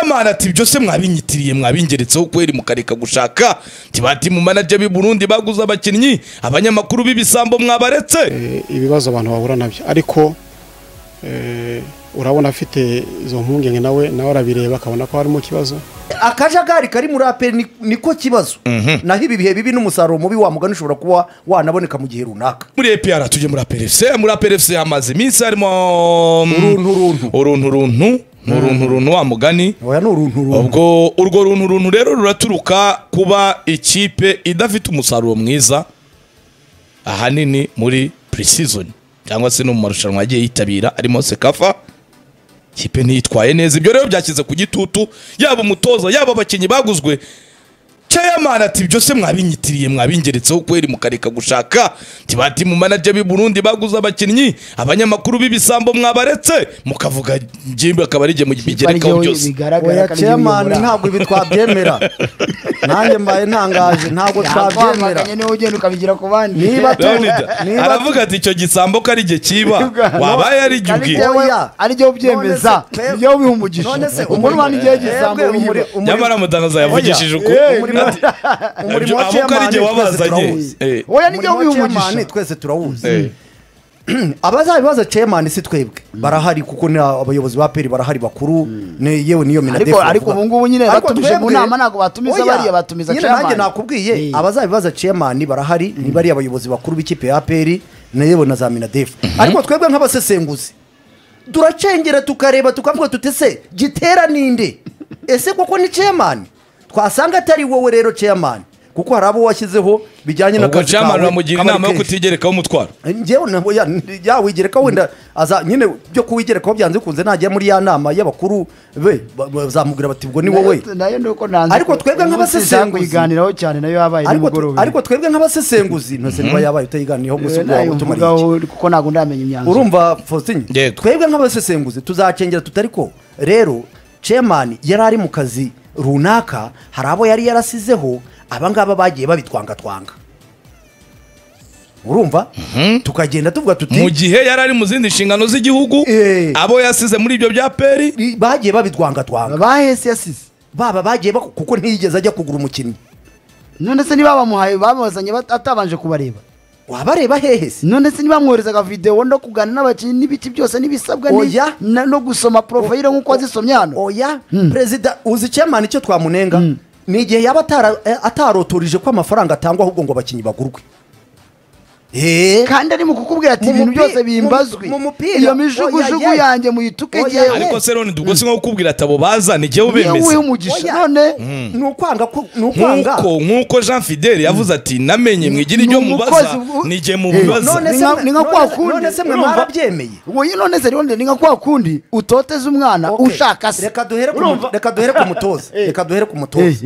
chairman ati byose mwabinyitiriye mwabingeretseho kweri mukareka gushaka tibati mu manager b'i Burundi baguza abakinnyi abanyamakuru b'ibisambo mwabaretse ibibazo abantu bahura nabyo ariko urabona afite izo mpungenge nawe arabireba akabona ko harimo kibazo akajagari kari muri aperi niko kibazo naho ibi bihe bibi n'umusaruro mubi wa mugani ushobora kuba wanaboneka mu gihe runaka muri APR tuje muri APR FC amaze iminsi harimo uruntu wa mugani oya n'uruntu ubwo urwo runtu rero ruraturuka kuba ikipe idafite umusaruro mwiza ahanini muri pre-season cyangwa se no mu marushanwa yagiye yitabira arimo Sekafa kipe ntitwaye neza ibyo rero byakize ku gitutu yaba umutoza yaba abakinnyi baguzwe chairman ati byose mwabinyitiriye mwabingeretseho kweri mukareka gushaka tibati mu manager b'i Burundi baguza abakinnyi abanyamakuru b'ibisambo mwabaretse mukavuga njimbe akabarije mu bigerekaho byose oya chairman ntabwo ibi twabyemera nanjye mbaye ntangaje ntabwo twabyemera niwe ugenda ukabigira ku bandi niba aravuga ati icyo gisambo kari je kiba wabaye ari jugi ari cyo byemeza iyo bihumugisha umuntu bani gihe gisambo nyamara mutangaza yavugishije uko umurimo wa chairman wabazanye oya ni cyo bihumugisha twese turawuzi abazabibaza chairman si twebwe barahari kuko ni abayobozi ba peri barahari bakuru yewe niyo minadefu ariko ubu ngubu nyine batumije mu nama ntago batumiza bariya batumiza chairman nanjye nakubwiye abazabibaza chairman barahari ni bari abayobozi bakuru b'ikipe ya peri yewe na za minadefu ariko twebwe nk'abasesenguzi duracengera tukareba tukavuga tutese gitera ninde ese koko ni chairman twasanga atari wowe rero chairman kuko harabo washyizeho bijyanye na kazi kawe bamugira inama yo kutigerekaho umutwaro ngewe nabo ya wigerekaho wenda aza nyine byo kuwigerekaho byanze kunze najya muri ya nama y'abakuru be bazamugira bati ubwo ni wowe ariko twebwe nk'abasesenguzi kuyiganiraho cyane nayo yabaye nimugoroba ariko twebwe nk'abasesenguzi ntose niba yabaye utayiganiyeho gusa kuko ntago ndamenya imyanzuro urumva Faustin twebwe nk'abasesenguzi tuzacengera tutariko rero chairman yari ari mu kazi runaka hari abo yari yarasizeho abangaba bagiye babitwanga urumva tukagenda tuvuga tuti mu gihe yari ari mu zindi nshingano z'igihugu abo yasize muri ibyo bya peri bagiye babitwanga bahese yasize baba bagiye kuko ntiyigeze ajya kugura umukinnyi none se niba bamuhaye bamuzanye atabanje kubareba wabareba hehe se none se niba mwoherezaga video no kugana n'abakinnyi n'ibiti byose n'ibisabwa no gusoma profile nk'uko wazisomye hano oya president uzi chairman icyo twamunenga ni igihe yaba atarotorije ko amafaranga atangwa ahubwo ngo abakinnyi bagurwe kandi ari mu kukubwira ati ibintu byose bimbazwe iyo mijugujugu yanjye muyituke gihe ariko se rone dubwo sinko kukubwira atabo baza ni gihe ubemeza niwe umugisha none nukwanga nkuko Jean Fidèle yavuze ati namenye mwigira ibyo mubaza ni gihe mubibaza ni nka kwa kundi none se mwe mwarabyemeye wowe none se rone ni nka kwa kundi utoteza umwana ushaka se reka duhere ku mutoza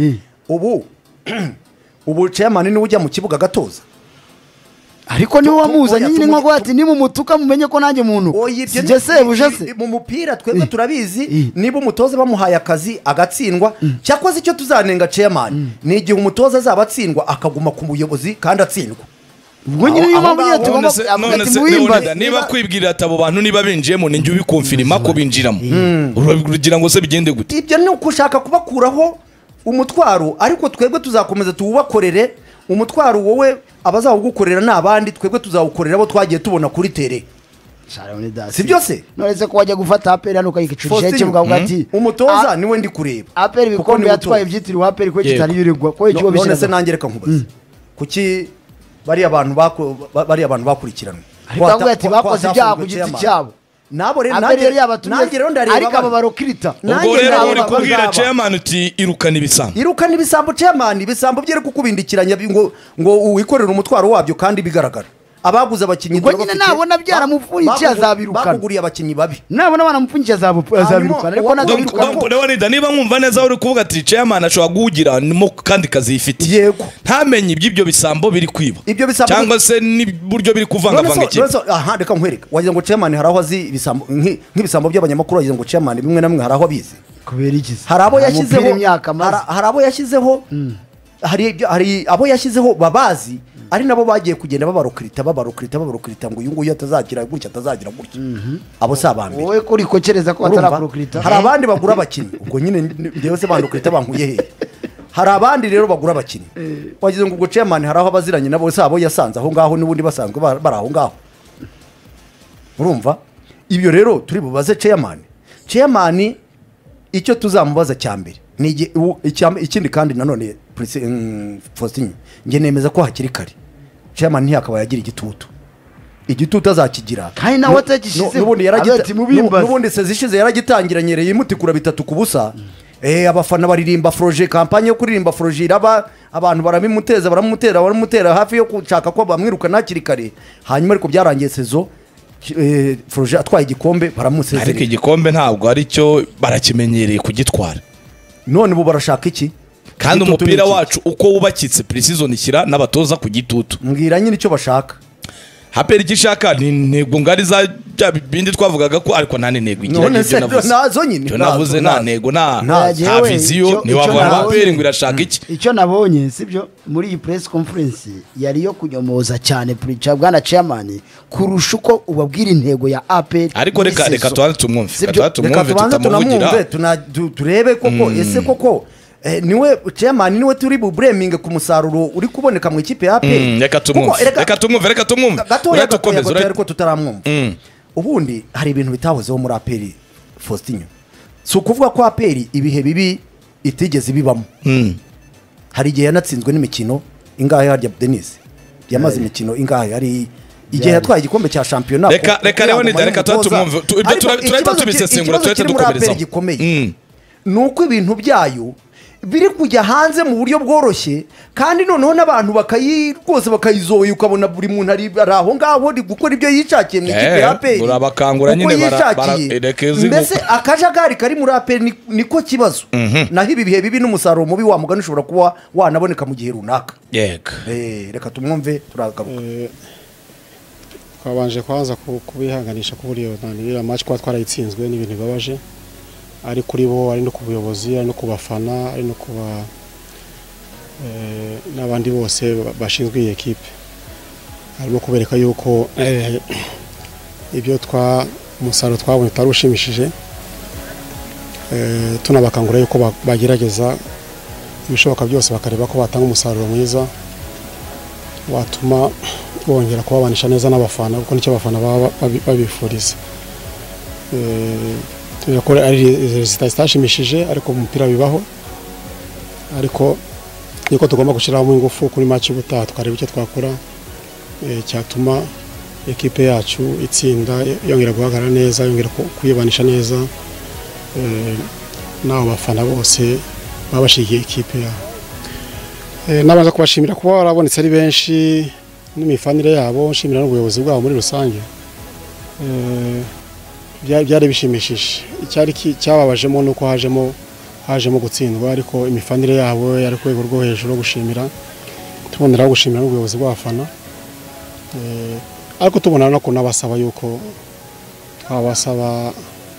ubu chairman ni ujya mu kibuga gatoza ariko niwe wamuzanye nyine nko ati ni mu mutuka mumenye ko nanjye muntu sije se buje se mu mupira twebwe turabizi niba umutoza bamuhaye akazi agatsindwa cyakoze icyo tuzanenga chairman ni igihe umutoza azabatsindwa akaguma ku muyobozi kandi atsindwa ubwo nyine niba tugomba niba kwibwirira abo bantu niba binjiyemo ninjye ubikonfirima ko binjiramo urugira ngo se bigende gute ibyo ni ukushaka kubakuraho umutwaro ariko twebwe tuzakomeza tuwubakorere umutwaro wowe abazawugukorera n'abandi twebwe tuzawukorera abo twagiye tubona kuri tere si byose none ko wajya gufata aperi hano ukayikicurisha kivuga ati umutoza niwe ndi kureba aperi bikombe yatwaye byitiriwe aperi ko kitari yurirwa ko ikigo bishyira none se nange reka nkubaze kuki bari abantu bakurikiranwe ariko ati bakoze ibyaha ku giti cyabo nabo rero nange rero ndareba ariko aba barokirita ubwo rero uri kubwira chairman uti irukana ibisambo chairman ibisambo byere kukubindikiranya ngo wikorera umutwaro wabyo kandi bigaragara abaguze abakinnyi ngo nyine nabona byaramupfunyikiye azabirukana bakuguriye abakinnyi babi nabona banamupfunyikiye azabirukana ariko ntabwo niba nkumva neza uri kuvuga ati chairman ashobora guhugira mo kandi kazi yifite yego ntamenye iby'ibyo bisambo biri kwiba cyangwa se n'uburyo biri kuvanga iki aha reka nkwereka wagira ngo chairman haraho azi ibisambo nk'ibisambo by'abanyamakuru wagira ngo chairman bimwe na bimwe haraho abizi kubera iki hari abo yashyizeho hari abo yashyizeho babazi ari nabo bagiye kugenda babarukirita ngo uyu nguyu atazagira gutya abo si abambere wowe ko urikokereza ko batarakurukirita hari abandi bagura abakinnyi ubwo nyine ndewe se bandukirita bankuye hehe hari abandi rero bagura abakinnyi wagize ngo ubwo chairman hari aho abaziranye nabo se abo yasanze aho ngaho n'ubundi basanzwe bari aho ngaho urumva ibyo rero turi bubaze chairman icyo tuzamubaza cyambere ni ikindi kandi nanone Faustin nge nemeza ko hakiri kare chairman ntiyakaba yagira igitutu azakigira kandi nawe atagishize n'ubundi sezishize yaragitangiranye yimutikura 3 ku busa abafana baririmba Froje kampanye yo kuririmba Froje iraba abantu baramutera hafi yo gushaka ko bamwiruka nakiri kare hanyuma ariko byarangiye sezo Froje atwaye igikombe baramusezerera ariko igikombe ntabwo ari cyo barakimenyereye kugitwara none ubu barashaka iki kandi umupira wacu uko wubakitse pre-season ishyira n'abatoza ku gitutu mbwira nyine icyo bashaka hapera igishaka ni ntego ngari za bindi twavugaga ko ariko nta ntego igira nazo nyine navuze nta ntego nta viziyo ni wavuga hapera ngo irashaka iki icyo nabonye sibyo muri iyi press conference yari yo kunyomoza cyane preacher bwana chairman kurusha uko ubabwira intego ya APR ariko reka tumwumve tutamuvugira turebe koko ese koko niwe chairman niwe turi bubreming ku musaruro uri kuboneka mu ikipe ya APR reka tumwumve uratukomeza ariko tutaramwumva ubundi hari ibintu bitahozeho muri APR Faustin si ukuvuga ko APR ibihe bibi itigeze bibamo hari igihe yanatsinzwe n'imikino ingahe harya Denis yamaze imikino ingahe ari igihe yatwaye igikombe cya championnat reka tumwumve tureta tubisesengura tureta dukomereza nuko ibintu byayo biri kujya hanze mu buryo bworoshye kandi noneho n'abantu rwose bakayizoye ukabona buri muntu ari aho ngaho gukora ibyo yishakiye mu ikipe ya APR urabakangura nyine mbese akajagari kari muri APR niko kibazo naho ibi bihe bibi n'umusaruro mubi wa mugani ushobora kuba wanaboneka mu gihe runaka yego reka tumwumve turagaruka twabanje kwaza kubihanganisha ku buryo iriya match kuba twarayitsinzwe n'ibintu bibabaje ari kuri bo ari no ku buyobozi ari no ku bafana ari no kuba n'abandi bose bashinzwe iyi ekipe harimo kubereka yuko ibyo umusaruro twabonye utari ushimishije tunabakangura yuko bagerageza ibishoboka byose bakareba ko batanga umusaruro mwiza watuma bongera kubabanisha neza n'abafana kuko nicyo abafana babifuriza turakora ari zitashimishije ariko umupira bibaho ariko niko tugomba gushyiraho ingufu kuri match y'ubutaha tukareba icyo twakora cyatuma ekipe yacu itsinda yongera guhagarara neza yongera kuyibanisha neza n'abo bafana bose babashigiye ekipe yabo nabanza kubashimira kuba barabonetse ari benshi n'imifanire yabo nshimira n'ubuyobozi bwabo muri rusange byari bishimishije icyari cyababajemo nuko hajemo gutsindwa ariko imifanire yabo yari ku rwego rwo hejuru gushimira tuboneraho gushimira n'ubuyobozi bw'abafana ariko tubona no kunabasaba yuko twabasaba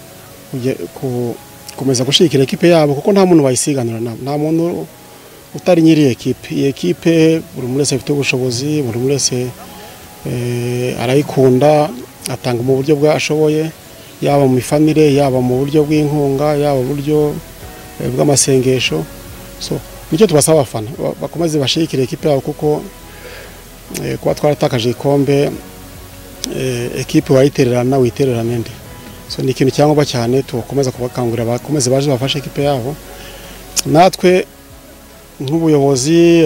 kumeza gushikira ekipe yabo kuko nta muntu bayisiganira nta muntu utari nyiri ekipe iyi ekipe buri muntu wese afite ubushobozi buri muntu wese arayikunda atanga mu buryo bwashoboye yaba mu mifanire yaba mu buryo bw'inkunga yaba mu buryo bw'amasengesho so nicyo tubasaba abafana bakomeze bashikire ekipe yabo kuko kuba twaratakaje ikombe ekipe wayitererana witererana ndi so ni ikintu cyangwa cyane tukomeza kubakangurira bakomeze baje bafashe ekipe yabo natwe nk'ubuyobozi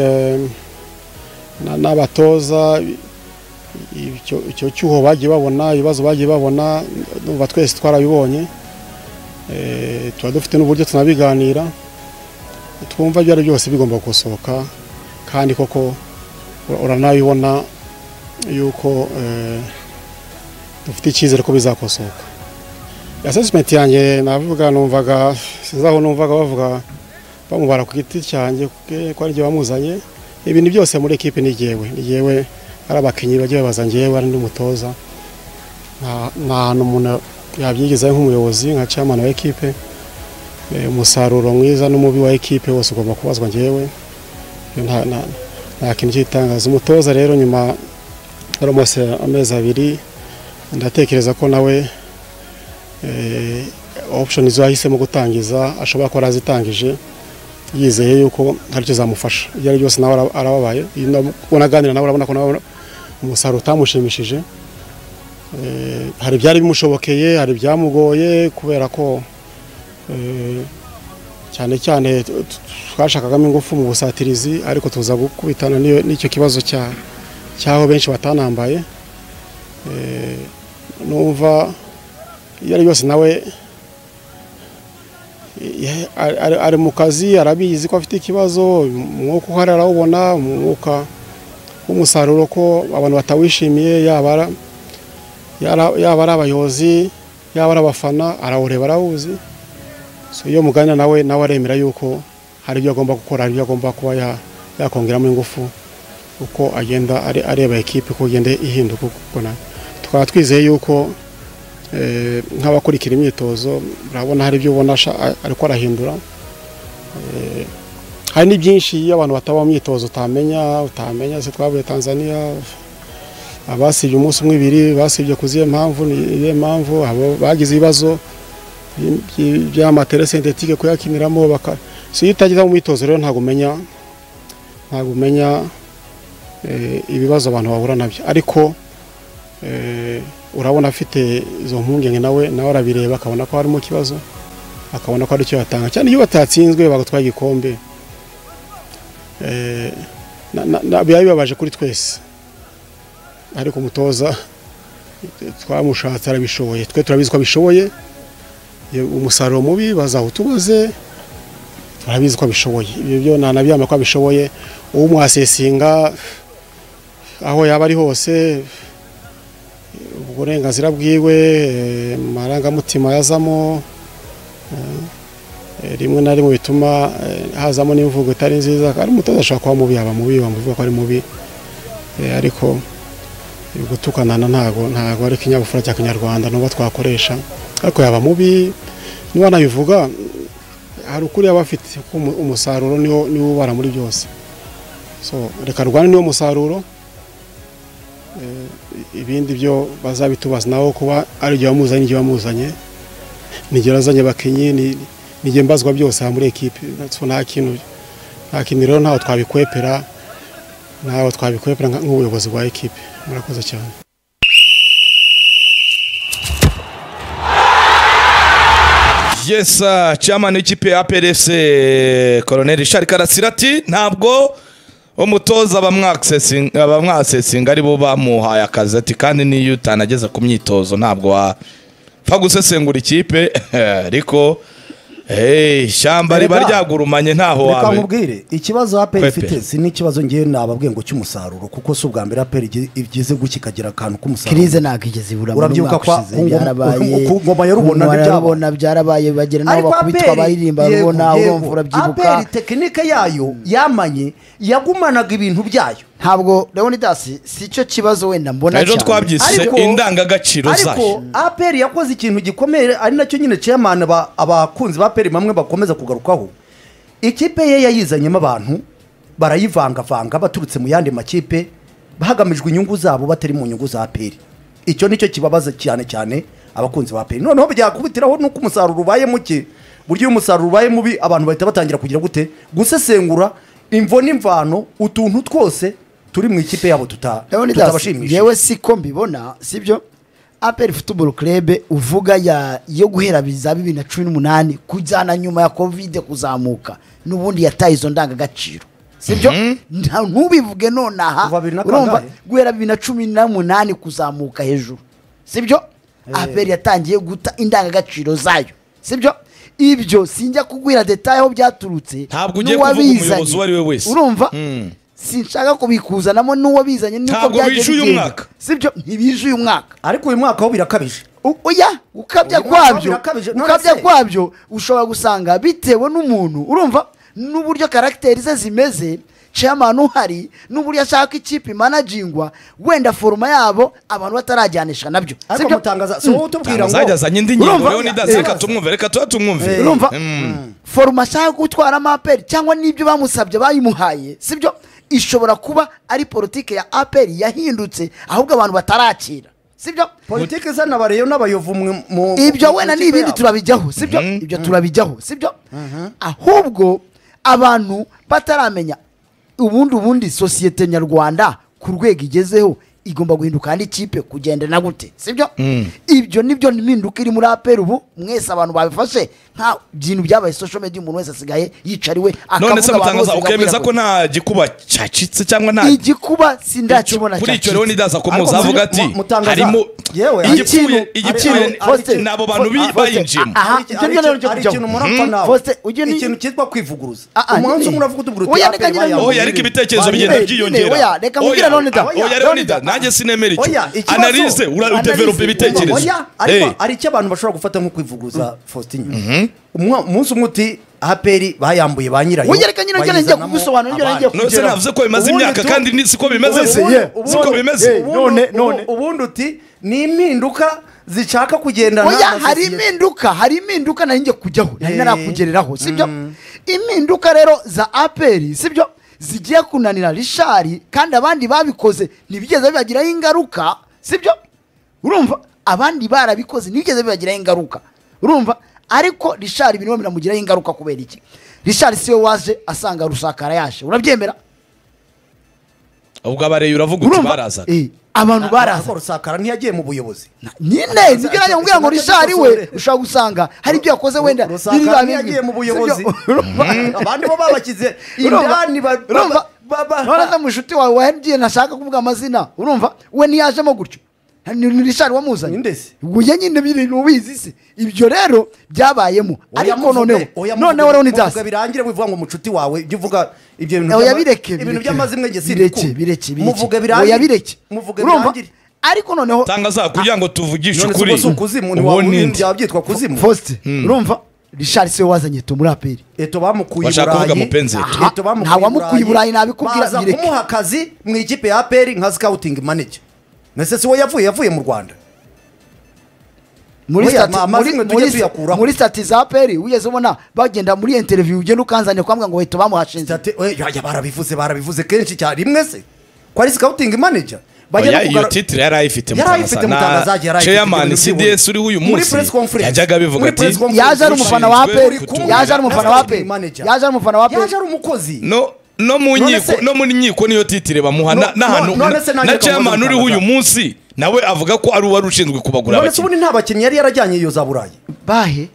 n'abatoza icyo cyuho bagiye babona ibibazo bagiye babona numva twese twarabibonye tuba dufite n'uburyo tunabiganira twumva ibyo ari byose bigomba gusohoka kandi koko uranabibona yuko dufite icyizere ko bizakosoka assessment yanjye navuga numvaga sinzaho numvaga bavuga bamubara ku giti cyanjye ko ari byo bamuzanye ibintu byose muri ekipe ni jewe ari abakinnyi bagiye babaza ngewe ari ndi mutoza nta hantu umuntu yabyigizaho nk'umuyobozi nka chairman wa ekipe umusaruro mwiza n'umubi wa ekipe wose ugomba kubazwa ngewe nta kintu cy'itangaza. Umutoza rero nyuma yaromose amezi 2 ndatekereza ko nawe option izo yahisemo gutangiza ashobora kuba azitangije yizeye yuko hari cyo zamufasha. Ibyo ari byose nawe arababaye unaganira nawe urabona ko nawe umusaruro utamushimishije. Hari byari bimushobokeye, hari byamugoye kubera ko cyane cyane twashakagamo ingufu mu busatirizi, ariko tuza gukubitana n'icyo kibazo cyaho benshi batanambaye. Numva iyo ari byose nawe ari mu kazi, arabizi ko afite ikibazo, umwuka uhari arawubona, umwuka w'umusaruro ko abantu batawishimiye, yaba ari abayobozi, yaba ari abafana, arawureba, arawuzi. So iyo muganira nawe aremera yuko hari ibyo agomba gukora, hari ibyo agomba kuba yakongeramo ingufu uko agenda areba ekipe ko igenda ihinduka. Tukaba twizeye yuko nk'abakurikira imyitozo urabona hari ibyo ubona ariko arahindura. Hari ni byinshi iyo abantu bataba mu myitozo utamenya. Se twavuye Tanzania abasibye umunsi umwe 2 basibye kuziye mpamvu abo bagize ibibazo by'amatere synthetique kuyakiniramo si utagiza mu myitozo rero ntago umenya ibibazo abantu bahura nabyo, ariko urabona afite izo mpungenge nawe arabireba akabona ko harimo kibazo, akabona ko ari cyo yatanga cyane iyo batatsinzwe bagatwaye igikombe. Bibabaje kuri twese, ariko umutoza twamushatse arabishoboye, twe turabizi ko abishoboye. Umusaruro mubi bazawutubaze, turabizi ko abishoboye. Ibyo byo nanabyama ko abishoboye. Umwasesinga aho yaba ari hose, uburenganzira bwiwe, marangamutima yazamo, rimwe na rimwe bituma hazamo n'imvugo itari nziza. Ari umutoza ashaka kuba mubi, yaba mubi, bamuvuga ko ari mubi, ariko gutukanana ntago ari kinyabufura cya Kinyarwanda n'ubwo twakoresha, ariko yaba mubi niba nabivuga hari ukuri yaba afite umusaruro niwo ubara muri byose. So reka rwane niwo musaruro, ibindi byo bazabitubaza nawo kuba ari igihe wamuzanye nigera azanye bakinyi nige mbazwa byose muri equipe. Nta kintu rero ntaho twabikwepera nk'ubuyobozi bwa equipe. Murakoze cyane. Yes, chairman w'ikipe ya APRFC Colonel Richard Karasirati ntabwo umutoza abamwaccessing ari bo bamuhaye akazi ati kandi niyo utanageza ku myitozo ntabwo wapfa gusesengura ikipe ariko shamba riba ryagurumanye ntaho wabe. Reka nkubwire ikibazo APR ifite si n'ikibazo ngiye nababwiye ngo cy'umusaruro, kuko si ubwa mbere APR igeze gukikagira akantu k'umusaruro. Krize nagigeze ibura. Urabyuka kwa ngoma yarubona byarabaye bagera naho bakubitwa baririmba rubona urumva urabyibuka. APR tekinike yayo yamanye yagumanaga ibintu byayo. Ntabwo Leonidas si cyo kibazo wenda mbona cyane. Ejo twabyise indangagaciro zayo. Ariko APR yakoze ikintu gikomeye, ari nacyo nyine chairman abakunzi ba APR bamwe bakomeza kugarukaho. Ikipe ye yayizanyemo abantu barayivanga baturutse mu yandi makipe bahagamijwe inyungu zabo batari mu nyungu za APR. Icyo nicyo kibabaza cyane abakunzi ba APR. Noneho byakubitiraho nuko umusaruro ubaye muke, buryo umusaruro ubaye mubi abantu bahita batangira kugira gute gusesengura imvo n'imvano utuntu twose turi mu ikipe yabo tutabashimisha. Yewe siko mbibona, sibyo? APR Football Club uvuga yo guhera biza 2018 kujana nyuma ya Covid kuzamuka nubundi yataye izo ndangagaciro, sibyo? Ntubivuge nonaha urumva guhera 2018 kuzamuka hejuru, sibyo? APR yatangiye guta indangagaciro zayo, sibyo? Ibyo sinjya kugwira detail aho byaturutse. Ntabwo ugiye kuvuga umuyobozi wari we wese, urumva? Sinshaka kubikuzanamo nuwo bizanye nuko byagiye, sibyo? Ntibije uyu mwaka, ariko uyu mwaka ho birakabije. Oya, ukabya kwabyo ushobora gusanga bitewe n'umuntu, urumva? N'uburyo character ze zimeze, chairman uhari n'uburyo ashaka ikipe managingwa, wenda forma yabo abantu batarajyanisha nabyo. Ariko mutangaza so utubwira ngo zajyazanye indi nyingo rero nidaseka tumwumve, reka tumwumve. Urumva? Forma ashaka gutwara APR cyangwa nibyo bamusabye bayimuhaye, sibyo? ishobora kuba ari politike ya APR yahindutse ahubwo abantu batarakira sibyo politike zana bareyo n'abayovu mu ibyo wenda n'ibindi turabijyaho sibyo ibyo turabijyaho sibyo ahubwo abantu bataramenya ubundi sosiyete nyarwanda ku rwego igezeho igomba guhinduka kandi ikipe kugenda na gute sibyo ibyo nibyo mpinduka iri muri APR ubu mwese abantu babifashe nta bintu byabaye social media umuntu wese asigaye yicariwe none se mutangaza ukemeza ko nta gikuba cyacitse cyangwa nta igikuba sindakibona kuri icyo rero nidaza ko muzavuga ati harimo igipfuye nabo bantu bayinjiyemo hari ikintu murapfa nawe ikintu cyitwa kwivuguruza umunsi umwe uravuga utubwira oya ariko ibitekerezo bigenda byiyongera oya reka mubwira none da oya rero nida nanjye sinemera icyo analyse uradevelope ibitekerezo ari icyo abantu bashobora gufata nko kwivuguruza Faustin umunsi umwe uti APR bayambuye ba nyirayo reka nyine njye kugusobanurira njye none se navuze ko bimaze imyaka kandi siko bimeze siko bimeze none ubundi uti ni impinduka zishaka kugendana oya hari impinduka nari njye kujyaho nari narakugereraho sibyo impinduka rero za APR sibyo zigiye kunanira Richard kandi abandi babikoze ntibigeze bibagiraho ingaruka sibyo urumva abandi barabikoze ntibigeze bibagiraho ingaruka urumva ariko Richard ibintu biramugiraho ingaruka kubera iki Richard siwe waje asanga Rusakara yashe urabyemera ubwo abareye uravuga uti baraza abantu baraza Rusakara ntiyagiye mu buyobozi nyine nibyo najya kumbwira ngo Richard we ushaka gusanga hari ibyo yakoze wenda Rusakara ntiyagiye mu buyobozi abandi bo babakize indani urumva mushuti wawe wagiye nashaka kuvuga amazina urumva we ntiyajemo gutyo ni Richard wamuzanye ndese uye nyine bintu ubizi se ibyo rero byabayemo ariko noneho rero nidasa birangire wivuga ngo mucuti wawe ibyo uvuga ibyo ibintu by'amazimwe nge bireke muvuga birangire muvuga birangire ariko noneho tangaza kugira ngo tuvugishe ukuri ubundi byitwa kuzimu Faustin urumva Richard siwe wazanye to muri APR eto bamukuye nta wamukuye i Burayi nabikubwira bireke kumuha akazi mu ikipe ya APR nka scouting manager nese siwe yavuye mu Rwanda muri stati za APR ugeze ubona bagenda muri interview ugenda ukanzanye kwambwa ngo weto bamuhashinze barabivuze kenshi cyane rimwe se ko ari scouting manager iyo titre yari ayifite mutangazaje chairman CDS uri uyu munsi yajyaga bivuga ati yaje ari umufana wa APR yaje ari umufana wa APR yaje ari umukozi no muri nyiko niyo titire bamuha n'ahantu na chairman uri uyu munsi nawe avuga ko ari uwari ushinzwe kubagura abakinnyi none nta bakinnyi yari yarajyanye iyo za Burayi bahe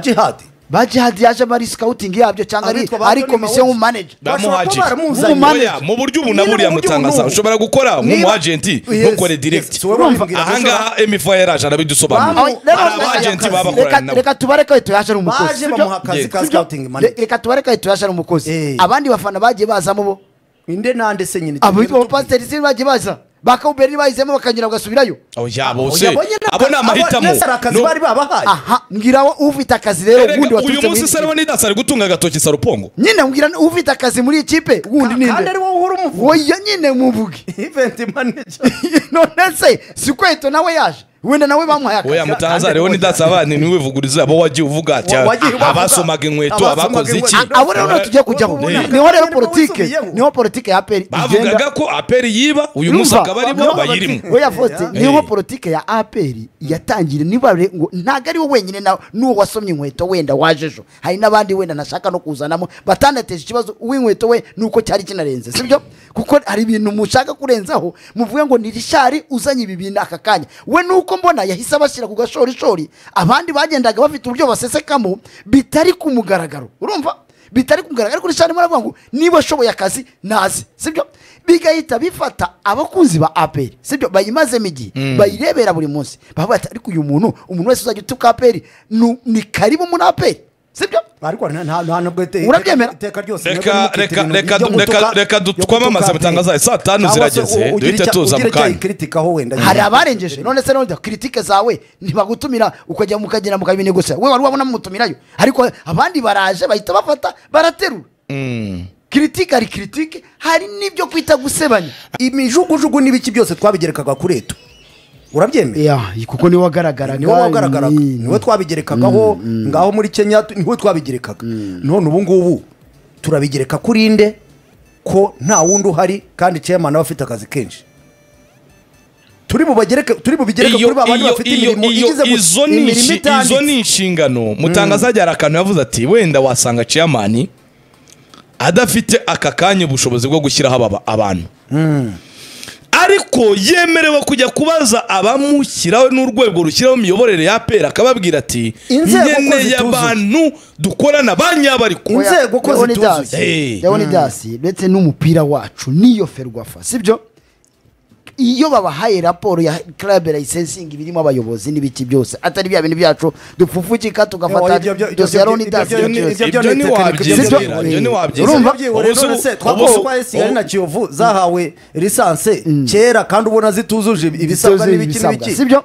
Jihad yaje muri scouting yabyo cyangwa ari komisiyo mu manager bamuhaje mu buryo ubunaburiya mutangaza ushobora gukora mu agent ntukore direct ahanga M4 yaraje arabidusobanura agent babakorana reka tubareke to yaje ari umukozi baje bamuha akazi ka scouting manager reka tubareke to yaje ari umukozi abandi bafana bagiye bazamo bo inde nande se nyine abo pastor si bagiye baza bakawubera bayizemo bakanyura bagasubirayo oya bose abo namahitamo akazi bari babahaye aha mbwira ufite akazi rero ubundi waturutse uyu munsi sarwa nidasari gutunga agatoki sarupongo nyine mbwira ufite akazi muri ikipe ubundi ninde kandi ari wowe uhora umuvuga oya nyine muvuge event manager none se sikweto nawe yaje wenda nawe bamuhaye akazi oya mutangaza rero nidasaba ni wivuguriza abo wagiye uvuga ati abasomaga inkweto abakoze iki abo rero tujye kujyaho niho rero politike ya APR bavugaga ko APR yiba uyu munsi akaba ari bo bayirimo oya Faustin niho politike ya APR yatangire niba ngo ntago ari we wenyine n'uwo wasomye inkweto wenda wajejo hari n'abandi wenda nashaka no kuzanamo batanateje ikibazo uw'inkweto we nuko cyari kinarenze sibyo kuko hari ibintu mushaka kurenzaho muvuge ngo ni Richard uzanye ibi bintu aka kanya we nuko mbona yahise abashyira ku gashorishori abandi bagendaga bafite uburyo basesekamo bitari ku mugaragaro urumva bitari ku mugaragaro kuri Richard muravuga ngo niba ashoboye akazi nazi sibyo bigahita bifata abakunzi ba APR sibyo bayimazemo igihe bayirebera buri munsi bavuga ati ariko uyu muntu wese uzajya utuka APR ni karibu muri APR sibyo ariko nta nubwo urabyemera iteka ryose reka twamamaza mutangaza saa 5 zirageze duhite tuza mu kanya hari abarengeje none se none kritike zawe ntibagutumira ukajya mukagera mukabine gusa we wari wabona mutumirayo ariko abandi baraje bahita bafata baraterura kritike hari nibyo kwita gusebanya imijugujugu n'ibiki byose twabigerekaga kuri eto urabyemeye kuko niwe wagaragaraga niwe twabigerekagaho ngaho muri Kenya niwe twabigerekaga none ubu ngubu turabigereka kuri inde ko nta wundi uhari kandi chairman aba afite akazi kenshi turi bubigereke kuri babandi bafite imirimo igize imirimo itanditse. Izo ni inshingano Mutangaza ajyara akantu yavuze ati wenda wasanga chairman adafite aka kanya ubushobozi bwo gushyiraho abantu ariko yemerewe kujya kubaza abamushyiraho n'urwego rushyiraho imiyoborere ya APR akababwira ati nkeneye abantu dukorana banyabariko inzego ko zituzuye Leonidas ndetse n'umupira wacu niyo Ferwafa sibyo iyo babahaye raporo ya club licensing birimo abayobozi n'ibiki byose atari bya bintu byacu dupfufukika tugafata dosiye Leonidas ibyo ni urumva twakoze sigari na Kiyovu zahawe lisanse kera kandi ubona zituzuje ibisabwa n'ibiki sibyo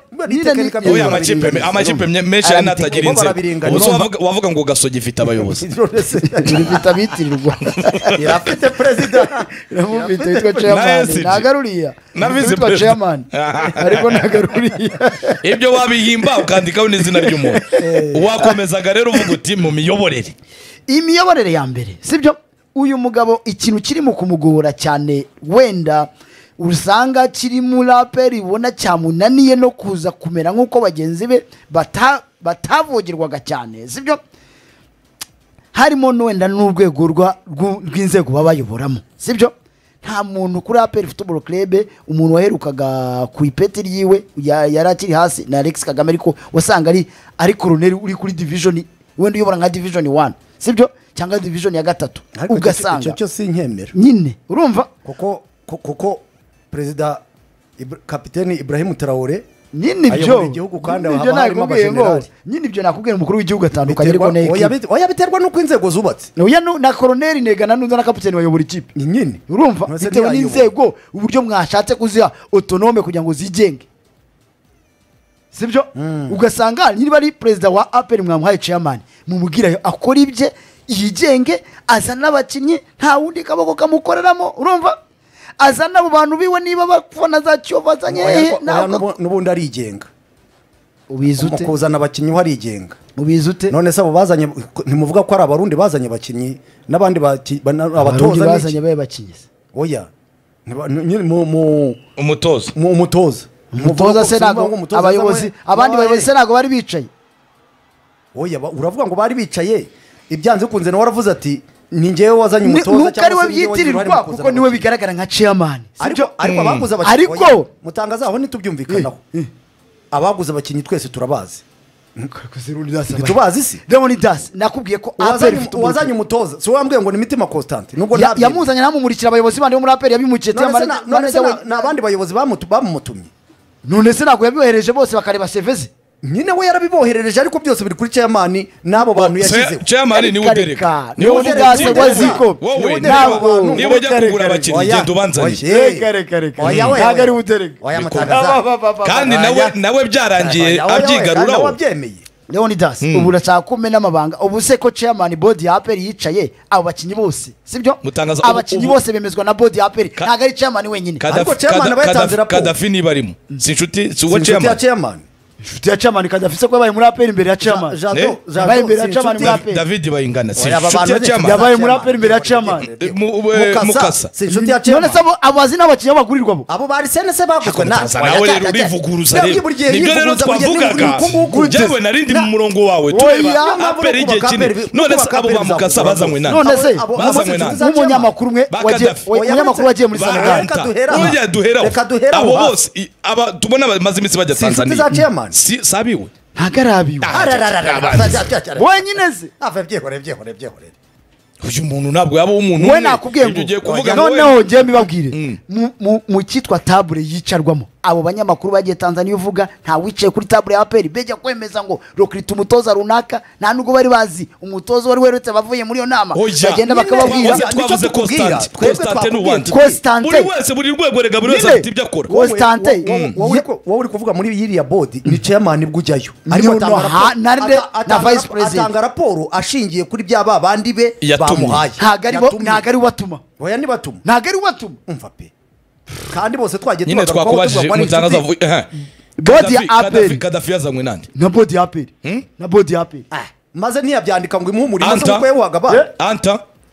amakipe menshi yanatagira inzego wavuga ngo Gasogi ifite abayobozi ifite abitirirwa irafite president irafite witwa chairman nagaruriya witwa chairman ariko nagaruriya ibyo wabihimba ukandikaho n'izina ry'umuntu wakomezaga rero uvuga uti mu miyoborere imiyoborere ya mbere sibyo uyu mugabo ikintu kiri mu kumugora cyane wenda usanga kiri muri APR ibona cyamunaniye no kuza kumera nk'uko bagenzi be batavogerwaga cyane sibyo harimo wenda n'urwego rw'inzego babayoboramo sibyo nta muntu kuri APR Football Club umuntu waherukaga ku ipeti ryiwe yari akiri hasi na Alex Kagame ariko wasanga ari colonel uri kuri division wenda uyobora nka division 1 sibyo cyangwa division ya 3 ugasanga cyo sinkemera nyine urumva kuko president kapiteni Ibrahim Traore nyine ibyo igihugu kandi haba harimo abajenerali nyine ibyo nakubwira umukuru w'igihugu atandukanye ariko oya biterwa nuko inzego zubatse oya na colonel negana n'uza na kapiteni wayobora ikipe nyine urumva bitewe n'inzego uburyo mwashatse kuziha autonome kugira ngo zigenge sibyo ugasanga niba ari president wa APR mwamuhaye chairman mumubwira akora ibye yigenge azana abakinnyi nta wundi kaboko kamukoreramo urumva azana abo bantu biwe niba bafana za Kiyovu azanye n'ubundi arigenga ubizute kuzana abakinnyi uharigenga ubizute none se abo bazanye ntimuvuga ko ari abarundi bazanye abakinnyi n'abandi abatoza bazanye baye bakinnyi oya umutoza se nago abayobozi abandi bayobozi se nago bari bicaye oya uravuga ngo bari bicaye ibyanze kunze no waravuze ati ni ngewe wazanye umutoza cyangwa se byitirirwa kuko niwe bigaragara nka chairman ariko abaguze abakinnyi ariko Mutangaza aho nitubyumvikanaho abaguze abakinnyi twese turabazi tubazi si Leonidas nakubwiye ko wazanye umutoza so wambwiye ngo ni Mitima Constant nubwo yamuzanye namumurikira abayobozi bandi bo muri APR yabimukiye n'abandi bayobozi bamumutumye none se nako yabibohereje bose bakareba seveze nyine we yarabiboherereje ariko byose biri kuri chairman n'abo bantu yashyizeho chairman ni udereka ni udereka waziko niba ujya kugura abakinnyi genda ubanzanye ntabwo ari udereka kandi nawe byarangiye abyigaruraho Leonidas ubu urashaka kumena amabanga ubu se ko chairman board ya APR yicaye abo bakinnyi bose sibyo abakinnyi bose bemezwa na board ya APR ntabwo ari chairman wenyine ariko chairman batanze raporo Kadafi niba arimo si inshuti si uwo chairman inshuti ya chairman Kadafi ko yabaye muri APR imbere ya chairman yabaye imbere ya chairman muri APR David bayingana si inshuti ya chairman yabaye muri APR imbere ya chairman Mukasa si inshuti ya chairman none sabo abazi n'abakinnyi bagurirwa bo abo bari senese baguzwe nawe rero urivuguruza rero nibyo rero twavugaga jewe narindi mu murongo wawe tureba APR igihe kine none se abo bamukasa bazanywe nani none se umunyamakuru umwe wagiye muri Senegal reka duhera abo bose aba tubona bamaze iminsi bajya Tanzania sabiwe ntagarabiwe wenyine se byehore uyu muntu ntabwo yaba umuntu we nakubwiye ngo noneho ngiye mbibabwire mu cyitwa table yicarwamo abo banyamakuru bagiye Tanzania uvuga nta wicaye kuri table ya APR bejya kwemeza ngo rokrita umutoza runaka nta nubwo bari bazi umutoza wari weretse bavuye muri yo nama bagenda bakababwira twavuze Constante n'uwandi Constante buri rwego rega buri wese afite ibyo akora Constante wowe uri kuvuga muri yiriya board ni chairman bwujyayo ariko na vice president atanga raporo ashingiye kuri byaba bandi be bamuhaye ntago ari watuma oya ni batuma ntago ari watuma umva pe kandi bose twagiye nyine twakubajije Mutangaza body ya APR Kadafi yazanywe nande na body ya APR na body ya APR maze ntiyabyandika ngo imuhumurire maze uko yahuhaga ba Anta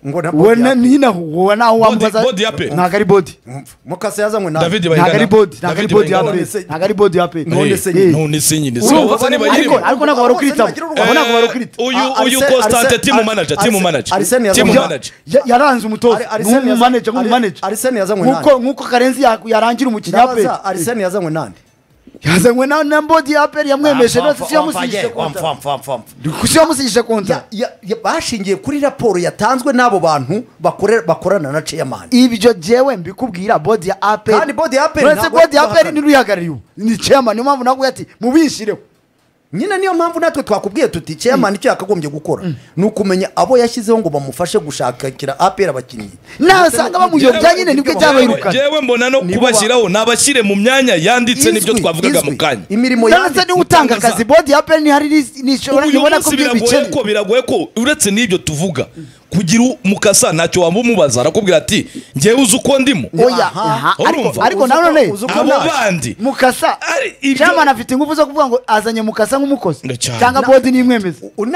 ngo na ubona nyine wowe naho wambaza body ya APR. ntago ari body Mukasa yazanywe na David ntago ari Bayingana body ntago ari body ya Bayingana. APR ntago ari body ya APR None se none se nyine Urumva, so bose ariko ntibagirimo ariko ntabwo barukirita abo ntabwo barukirita uyu Constante team manager Arsene team yazanywe- manager yaranze umutoza nk'umumanager Arsene yazanywe nande nkuko Karenzi yarangira umukinnyi ya APR Arsene yazanywe nande yazanywe na body ya APR yamwemeje no si yamusingije konta kusi yamusingije konta bashingiye kuri raporo yatanzwe n'abo bantu bakorana na chairman ibyo jewe mbikubwira body ya APR kandi body ya APR uretse body ya APR ni ruyihagarariye ni chairman niyo mpamvu naguye ati mubishireho nyine niyo mpamvu natwe twakubwiye tuti chairman icyo yakagombye gukora ni ukumenya abo yashyizeho ngo bamufashe gushakira APR abakinnyi nasanga bamuyobya nyine nibwo byabayirukana jewe mbona no kubashyiraho nabashyire mu myanya yanditse nibyo twavugaga mu kanya imirimo ndetse ni utanga akazi body ya APR ni hari nishobora uyu kubona ko munsi biragoye ko uretse n'ibyo tuvuga kugira Mukasa ntacyo wamumubaza arakubwira ati njyewe uzi uko ndimo oya urumva? ariko nanone abo bandi Mukasa chairman afite ingufu zo kuvuga ngo azanye Mukasa nk'umukozi Cyane. cyangwa body nimwemeza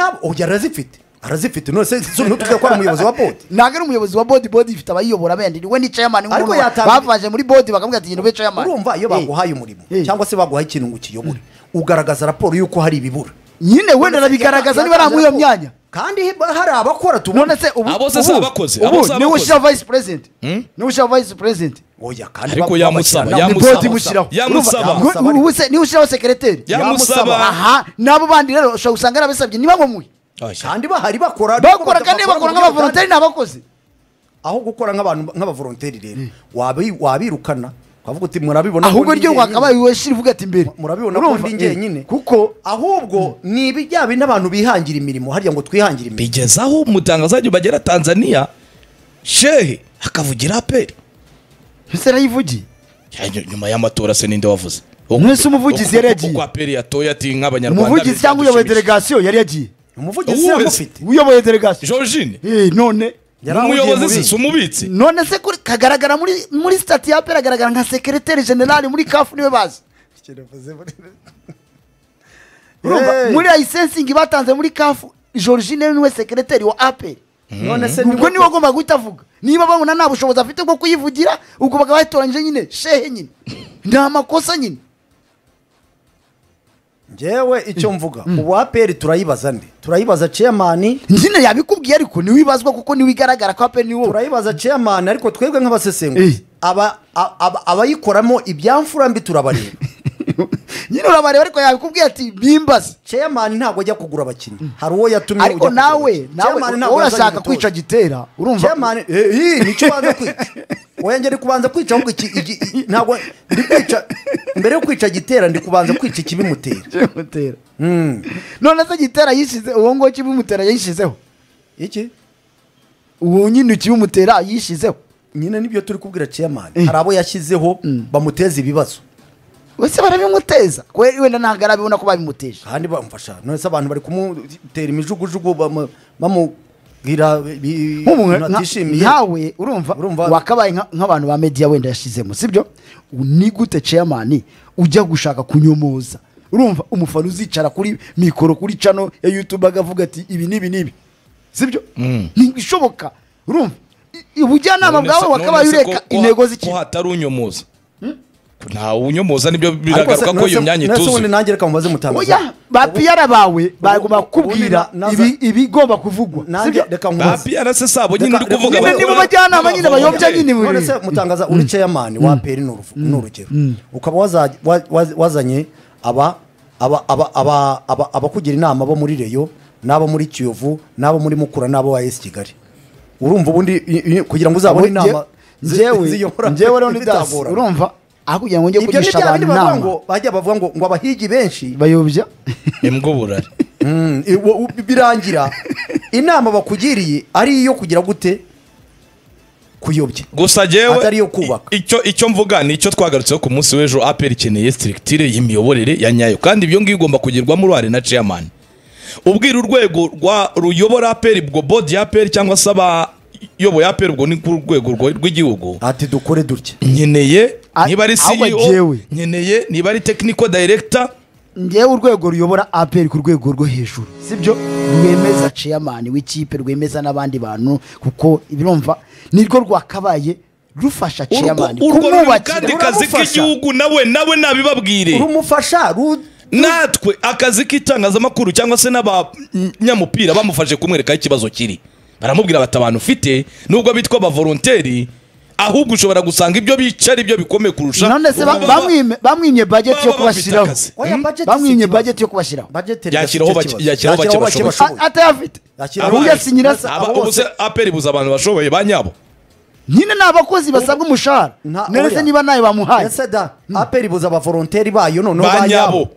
arazifite none se ntutwe ko ari umuyobozi wa bodi ntabwo ari umuyobozi wa body ifite abayiyobora bendi we ni chairman Ariko nk'umuntu yatanze- bavaje muri body bakamubwira ati ube chairman urumva iyo baguhaye umurimo Eh. cyangwa se baguhaye ikintu ngo ukiyobore ugaragaza raporo y'uko hari ibibura nyine wenda arabigaragaza niba ari iyo myanya kandi hari abakora tubona none se ubu Abo se si ubu- abakozi, ubu abo si niwe abakozi. ushyira vice president niwe ushyira vice president oya kandi Ariko yamusaba, babashyira- ni yamusaba. body mushyiraho Yamusaba. Urumva? Ubu se niwe ushyiraho secretary yamusaba aha nabo bandi rero ushobora gusanga arabisabye niba ngomuye kandi bahari bakora bakora kandi bakora nk'abavolonteri n'abakozi aho gukora nk'abavolonteri rero wabirukana twavuga uti murabibona ahubwo ryo wakabaye weshyira uvuga ati imbere murabibona ko ndi njyenyine kuko ahubwo ni ibijyanye n'abantu bihangira imirimo harya ngo twihangire imirimo bigezaho umutangazaji bagera Tanzania shehe akavugira APR ese arayivugiye nyuma y'amatora se ninde wavuze mwese umuvugizi yari yagiye uko APR yatoye ati nk'abanyarwanda umuvugizi cyangwa uyoboye delegation yari yagiye umuvugizi yamufite uyoboye delegation Georgine none umuyobozi si umubitsi none se kuri kagaragara muri stati ya APR agaragara nka secrétaire général muri CAF niwe bazi muri licensing batanze muri CAF Georgine niwe secrétaire wa APR none se ubwo niwe agomba guhita avuga niba babona nta bushobozi afite bwo kuyivugira ubwo bakaba batoranyije nyine shehe nyine nta makosa nyine njyewe icyo mvuga ubu APR turayibaza nde turayibaza chairman nyine yabikubwiye ariko niwe ibazwa kuko niwe igaragara ko APR niwe turayibaza chairman ariko twebwe nk'abasesenguzi abayikoramo ibyamfura mbi turabareba nyine urabareba ariko yabikubwiye ati bimbaze chairman ntabwo ajya kugura abakinnyi hari uwo yatumye ariko nawe urashaka kwica Gitera urumva chairman nicyo banza kwica oya ngeri kubanza kwica ahubwo ntabwo ndi kwica mbere yo kwica Gitera ndi kubanza kwica ikibimutera none se Gitera yishize uwo ngo kibimutera yishizeho iki uwo nyine ukibimutera yishizeho nyine nibyo turi kubwira chairman hari abo yashyizeho bamuteza ibibazo wese barabimuteza wenda ntabwo arabibona ko babimuteje kandi bamufasha none se abantu bari kumutera imijugujugu bamubwira nkawe urumva wakabaye nk'abantu ba media wenda yashizemo sibyo ni gute chairman ujya gushaka kunyomoza urumva umufana uzicara kuri mikoro kuri channel ya YouTube agavuga ati ibi nibi sibyo ntibishoboka urumva ubujyanama bwawe wakabaye ureka intego z'iki ko hatari unyomoza nta unyomoza nibyo biragaruka ko iyo myanya ituzuye none nanjye reka mubaze mutangaza oya ba PR bawe bagomba kubwira ibigomba kuvugwa nanjye reka ba PR se sabo nyine ndi kuvuga nyine nibo bajyanama nyine bayobya nyine none se mutangaza uri chairman wa APR n'urugero ukaba wazanye abakugira inama bo muri Reyo n'abo muri Kiyovu n'abo muri Mukura n'abo wa AS Kigali urumva ubundi kugira ngo uzabone inama njyewe rero ndidasura urumva aho kugira ngo njye kugisha abantu inama ngo bajya bavuga ngo abahigi benshi bayobya imbwo burari birangira inama bakugiriye ari iyo kugira gute kuyobya gusa jewe atari yo kubaka icyo mvuga ni icyo twagarutseho ku munsi w'ejo APR ikeneye structure y'imiyoborere ya nyayo kandi ibyo ngiye igomba kugirwamo uruhare na chairman ubwira urwego ruyobora APR ubwo board ya APR cyangwa se abayoboye APR ubwo ni ku rwego rw'igihugu ati dukore dutya nkeneye niba ari CEO nkeneye niba ari technical director ngewe urwego ruyobora APR ku rwego rwo hejuru sibyo rwemeza chairman w'ikipe rwemeza n'abandi bantu kuko birumva nirwo rwakabaye rufasha chairman kandi kazi k'igihugu nawe nabibabwire urumufasha natwe akazi k'itangazamakuru cyangwa se n'abanyamupira bamufashe kumwereka ikibazo kiri baramubwira bati abantu ufite nubwo bitwa aba volonteri ahubwo ushobora gusanga ibyo bicara ibyo bikomeye kurusha none se bamwimye budget yo kubashiraho bamwimye budget yo kubashiraho yakiraho bake bashoboye atayafite ahubwo yasinyira ubuse APR buza abantu bashoboye banyabo nyine n'abakozi basabwa umushahara nese niba nayo bamuhaye APR buza aba volonteri bayo none banyabo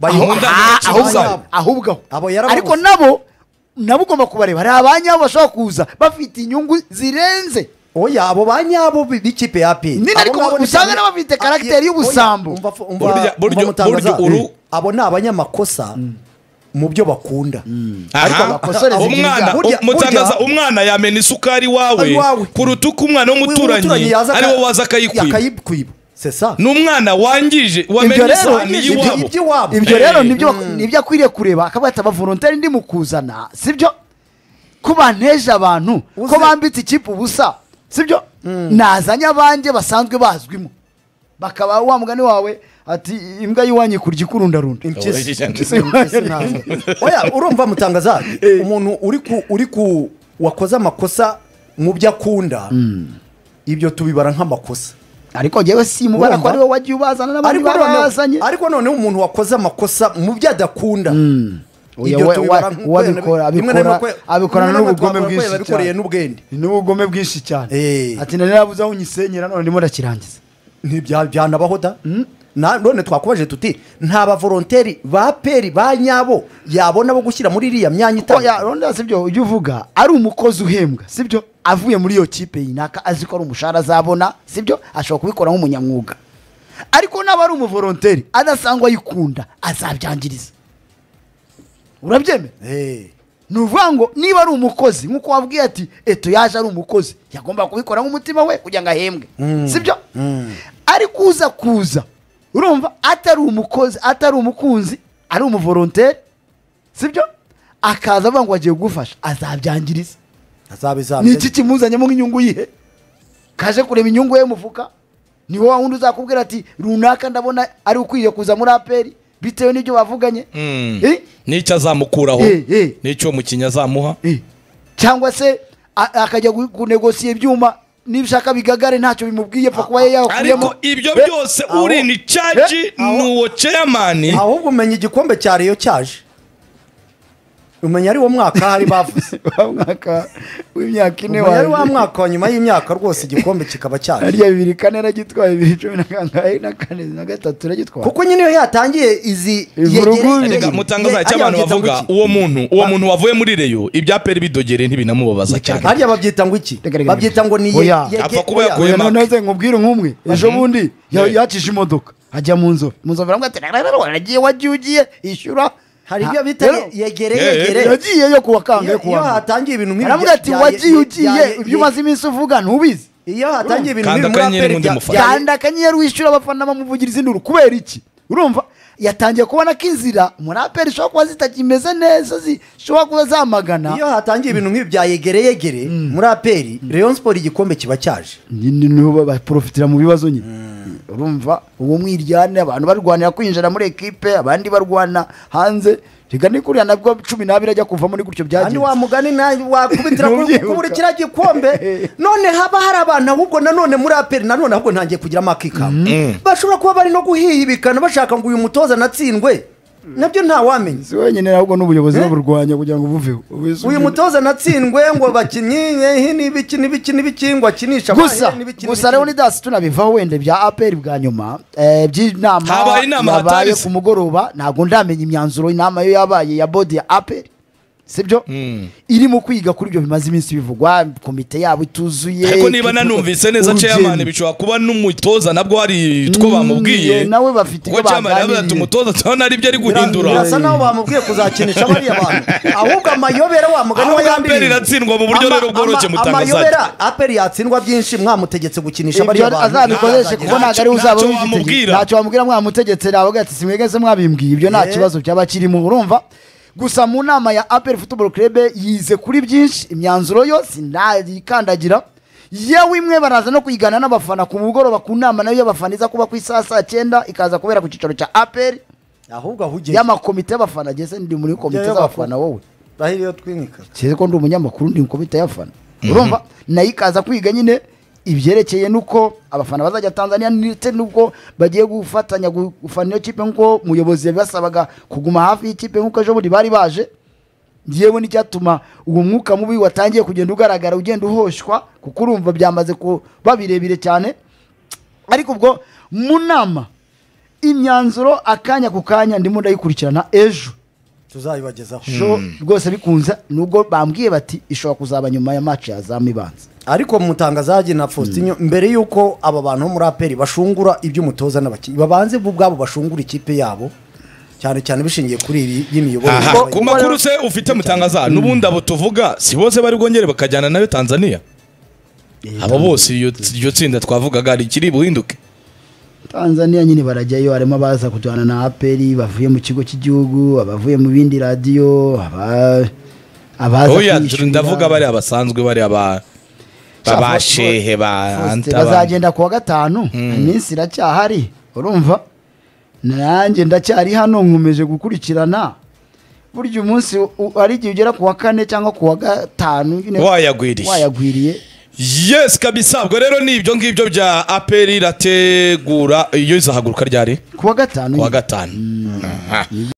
ahubwo ariko nabo ugomba kubareba hari abanyabo bashobora kuza bafite inyungu zirenze oya abo banyabo b'ikipe ya APR nini ariko usanga n'abafite karakteri y'ubusambo abo ni abanyamakosa mu byo bakunda ariko abakosoreze mutangaza umwana yamena isukari wawe kuruta uko umwana w'umuturanyi ariwo waza akayikwiba n'umwana wangije wamena isahani y'iwabo ibyo rero nibyo akwiriye kureba akabata abavolonteri ndi mu kuzana sibyo ko banteje abantu ko bambitse ikipe ubusa sibyo nazanye abanje basanzwe bazwimo bakaba wa mugani wawe ati imbwa yiwanye kurya ikurundarunda oya urumva mutangaza umuntu uri ku wakoze amakosa mu byo akunda ibyo tubibara nk'amakosa ariko jewe simubara ko ariwe wagiye ubazana n'abandi barazanye ariko none umuntu wakoze amakosa mu byo adakunda abikora n'ubugome bwinshi babikoreye n'ubwende n'ubugome bwinshi cyane ati narabuze aho unyisenyera none ndimo ndakirangiza ntibyanabaho da none twakubaje tuti nta ba volonteri ba APR ba nyabo yabona bo gushyira muri iriya myanya itanga ronda sibyo ujye uvuga ari umukozi uhembwa sibyo avuye muri iyo kipe yinaka azi ko ari umushahara azabona sibyo ashobora kubikora nk'umunyamwuga ariko naba ari umuvolonteri adasangwa yikunda azabyangiriza urabyemera nuvuga ngo niba ari umukozi nkuko wabwiye ati eto yaje ari umukozi yagomba kubikora nk'umutima we kugira ngo ahembwe sibyo ariko kuza urumva atari umukozi atari umukunzi ari umuvolonteri sibyo akaza avuga ngo agiye gufasha azabyangiriza ni iki kimuzanyemo nk'inyungu yihe kaje kureba inyungu ye mufuka ni wowe wundi uzakubwira ati runaka ndabona ari ukwiye kuza muri APR bitewe n'ibyo bavuganye n'icyo azamukuraho n'icyo mukinya azamuha cyangwa se akajya kunegosiya ibyuma nibishaka bigagare ntacyo bimubwiye pfa kuba yakuyemo ariko ibyo byose uri ni charge nuwo chairman ahubwo umenya igikombe cya Rayon cyaje umenya ari wo mwaka hari bavuze mwaka w'imyaka ine wari wa mwaka nyuma y'imyaka rwose igikombe kikaba cyaje ari 2004 nagitwaye 2014 na gatatu nagitwaye kuko nyine yo yatangiye izi yegereye mutangaza cy'abantu bavuga uwo muntu wavuye muri Rayon ibya APR bidogere ntibinamubabaza cyane hariya babyita ngo iki babyita ngo ni apfa kuba yakuye naze nkubwire nk'umwe ejo bundi yakije imodoka ajya mu nzove baramubwira ati wagiye ishyura hari ibyo bita yegereye yagiye yo kuwa kangahe kuwa iyo hatangiye ibintu nk'ibi aramubwira ati wagiye ibyo umaze iminsi uvuga ntubizi iyo hatangiye ibintu nk'ibi muri APR kanda akanyenyeri wishyura abafana bamuvugiriza induru kubera iki urumva yatangiye kubona ko inzira muri APR ishobora kuba zitakimeze neza zishobora kuba zamagana iyo hatangiye ibintu nk'ibi bya yegereye muri APR Rayon Sport igikombe kiba cyaje niho baprofitira mu bibazo nyine urumva uwo mwiryane abantu barwanira kwinjira muri equipe abandi barwana hanze rigane kuriya nabwo 12 ajya kuva muri gutyo byagiye ani wa mugani nayo wakubitira kubura kira gikombe none haba hari abantu ahubwo nanone muri APR nanone ahubwo ntangiye kugira amakika bashobora kuba bari no guhihibikana bashaka ngo uyu mutoza natsindwe nabyo nta wamenye si wenyine ahubwo n'ubuyobozi baburwanya kugira ngo buveho uyu mutoza natsindwe ngo bakinye n'ibiki ngo akinisha gusa rero ni dasi tunabivaho wende bya APR bwa nyuma by'inama yabaye ku mugoroba ntago ndamenya imyanzuro inama yo yabaye ya body ya APR sibyo irimo kwiga kuri ibyo bimaze iminsi bivugwa komite yabo ituzuye ariko niba nanumvise neza chairman bishobora kuba n'umutoza nabwo hari two bamubwiye nawe bafite ibyo baganiriye umutoza tubona ari byo ari guhindura birasa naho bamubwiye kuzakinisha bariya bantu ahubwo amayobera wa mugani wa yambiri Aperi iratsindwa mu buryo rero bworoshye mutangazaje amayobera Aperi yatsindwa byinshi mwamutegetse gukinisha bariya bantu azabikoreshe kuko ntabwo ari uzaba ntacyo wamubwira mwamutegetse nawe ati simwegeze mwabimbwiye ibyo nta kibazo byaba kirimo urumva gusa mu nama ya Aperi Football Club yize kuri byinshi imyanzuro yo sinayikandagira yewe imwe baraza no kuyigana n'abafana ku mugoroba ku nama nayo y'abafana iza kuba ku isaha 9 ikaza kubera ku cicaro cya Aperi ahubwo ahuje y'amakomite y'abafana gese ndi muri komite z'abafana wowe bahiriyo twinika cyeze ko ndi umunyamakuru ndi komite y'abafana urumva nayo ikaza kwiga nyine ibyerekeye nuko abafana bazajya Tanzania ndetse nuko bagiye gufatanya gufana iyo kipe nko muyobozi yabasabaga kuguma hafi y'ikipe nkuko ejo buri bari baje yewe n'icyatuma uwo mwuka mubi watangiye kugenda ugaragara ugenda uhoshwa kuko urumva byamaze kuba birebire cyane ariko ubwo mu nama imyanzuro akanya ku kanya ndimo ndayikurikirana ejo tuzayibagezaho rwose bikunze nubwo bambwiye bati ishobora kuzaba nyuma ya match ya Zamibanza ariko mutangazaje na Faustinho mbere yuko aba bantu muri Aperi bashungura iby'umutoza n'abakinnyi babanze ubwabo bashungura ikipe yabo cyane cyane bishingiye kuri ibi y'imiyoborere ku makuru se ufite mutangaza n'ubundi abo tuvuga si bose bari bwongere bakajyana nayo Tanzania abo bose iyo tsinda twavugaga ari kiri buhinduke Tanzania nyine barajyayo harimo abaza kujyana na Aperi bavuye mu kigo cy'igihugu abavuye mu bindi radio abaza oya ndavuga bari abasanzwe bari babashehe bazagenda kuwa gatanu iminsi iracyahari urumva nanjye ndacyari hano nkomeje gukurikirana buryo umunsi ari igihe ugera kuwa 4 cyangwa kuwa 5 wayagwiriye yes kabisa ubwo rero ni ibyo ngibyo bya Aperi irategura iyo izahaguruka ryari kuwa 5